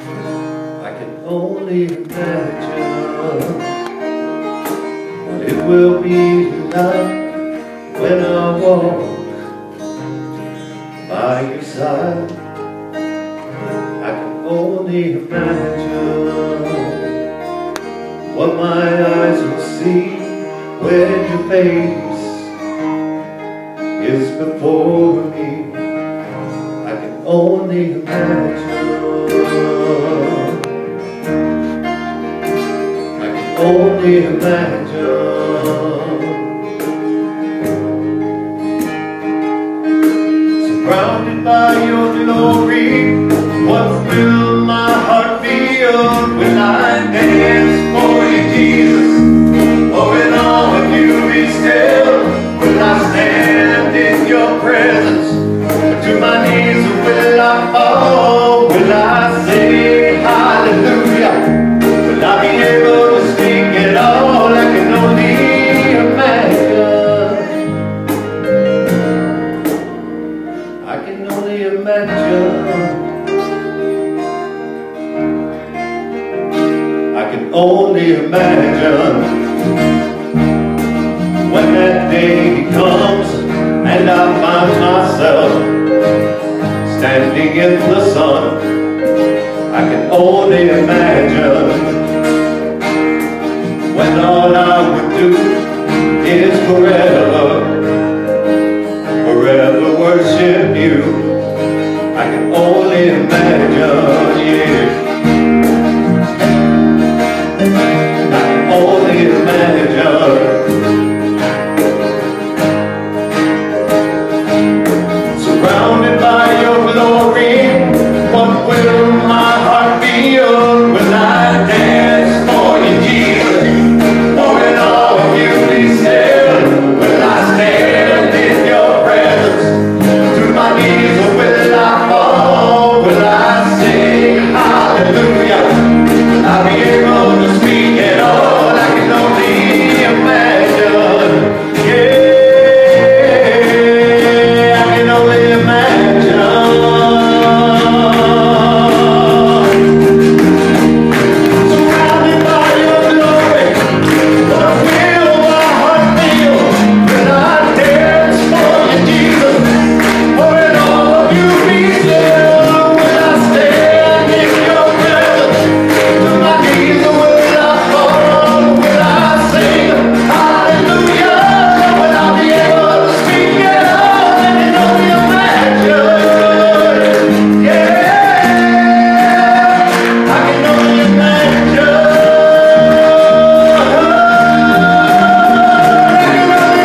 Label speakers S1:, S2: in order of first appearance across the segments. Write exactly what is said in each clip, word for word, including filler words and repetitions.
S1: I can only imagine what it will be like when I walk by your side. I can only imagine what my eyes will see when your face is before me. I can only imagine. I can only imagine. Surrounded by your glory, what will my heart feel when I dance for you, Jesus? Oh, in all of you be still. Will I stand in your presence? To my knees will I fall? Will I sing hallelujah? Will I be able to speak at all? I can only imagine. I can only imagine. I can only imagine when that day comes and I find myself standing in the sun. I can only imagine when all I would do is forever, forever worship you. I can only imagine, yeah. I can only imagine. Surrounded by your glory, what will my heart feel when I dance for you, Jesus? Oh, in all of you be still. Will I stand in your presence? To my knees or will I fall? Will I sing hallelujah? Will I be able to speak at all? I can only imagine, yeah, I can only imagine. Surrounded by your glory, what will my heart feel when I dance for you, Jesus? Oh, in all of you be still. Will I stand in your presence? To my knees or will I fall? Will I sing hallelujah? Will I be able to speak at all? I can only imagine. Yeah, I can only imagine. I can only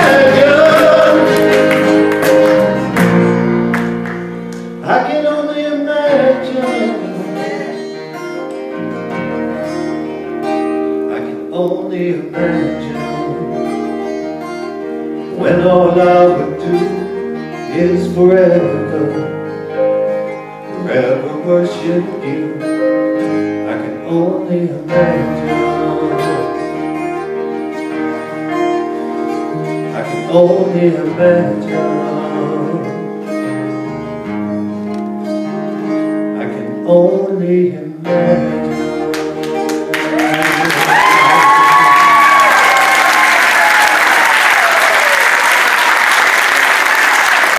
S1: imagine. I can only imagine. I can only imagine when all I would do is forever, forever worship you. I can only imagine. I can only imagine. I can only imagine.